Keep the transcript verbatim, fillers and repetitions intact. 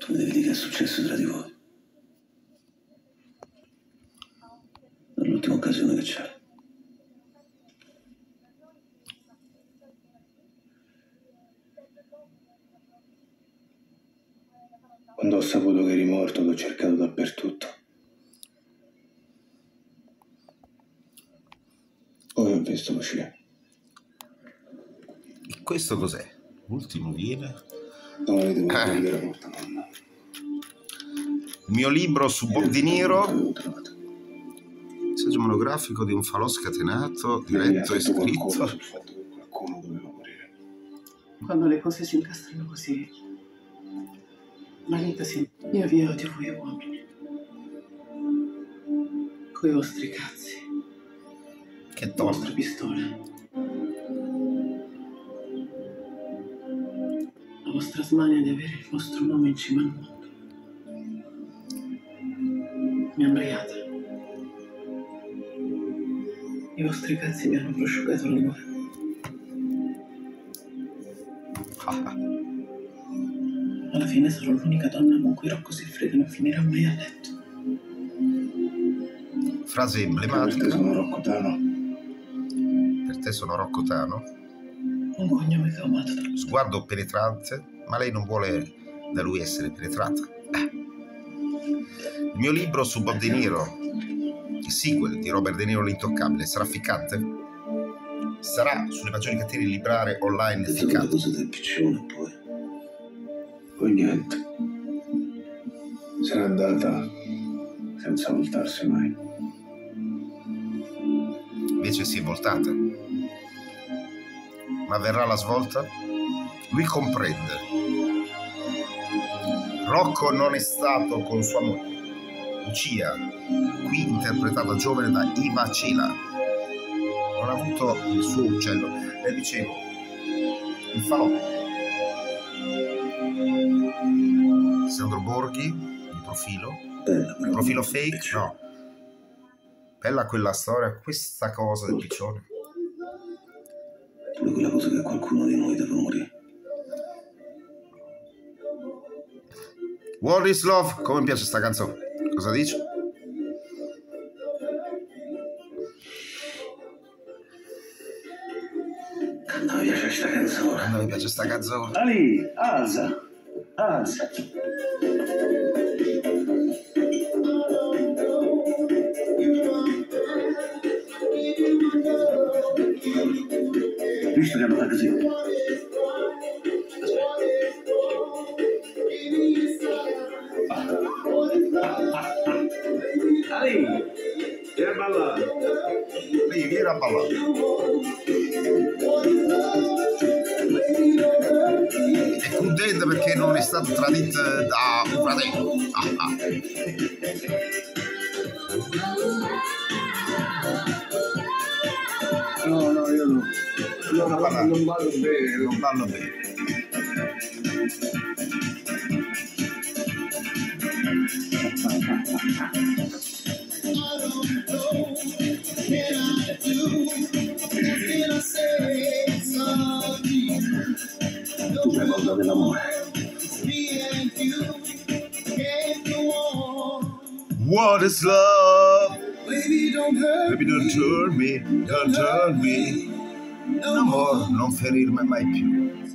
Tu mi devi dire che è successo tra di voi. È l'ultima occasione che c'è. Quando ho saputo che eri morto, l'ho cercato dappertutto. Poi ho visto uscire. E questo cos'è? L'ultimo viene? Domani devo Ah. prendere la porta, nonna. Il mio libro su Bob De Niro, saggio monografico di un falò scatenato, diretto e scritto. Sul fatto che qualcuno doveva morire. Quando le cose si incastrano così, la vita si... Io vi odio voi uomini. Coi vostri cazzi. Che Le donna. vostre pistole. La vostra smania di avere il vostro nome in cima al mondo. Mi ha ambriata. I vostri cazzi mi hanno prosciugato il cuore. Alla fine sarò l'unica donna con cui Rocco Siffredi non finirà mai a letto. Frase Perché emblematica. sono Rocco Tano. Per te sono Rocco Tano. Un cognome che ho amato tanto. Sguardo penetrante, ma lei non vuole da lui essere penetrata. Eh. Il mio libro su Bob De Niro, il sequel di Robert De Niro l'Intoccabile, sarà ficcante? Sarà sulle maggiori catene librarie online Ho detto quelle ficcante? cose del piccione, poi... Poi niente. Se n'è andata senza voltarsi mai. Invece si è voltata. Ma verrà la svolta? Lui comprende. Rocco non è stato con sua moglie, Lucia, qui interpretata giovane da Iva Cela. Non ha avuto il suo uccello. Le dicevo, il falò. Sandro Borghi, di profilo. Bella, però. Profilo fake? No. Bella quella storia, questa cosa del piccione. Pure quella cosa che qualcuno di noi deve morire. What is love? Come mi piace sta canzone? Cosa dici? Quando mi piace sta canzone. Quando mi piace sta canzone. Ali, alza, alza. Visto che hanno fatto così. Ali, vieni a ballare. Lì, vieni a ballare. È contenta perché non è stato tradito da un fratello. Ah, ah. No, no, io no. Io Non non, parla. non ballo bene. Non ballo bene. Tu sei paura dell'amore. What is love? Baby, don't turn me, don't turn me. No more, non ferirmi mai più.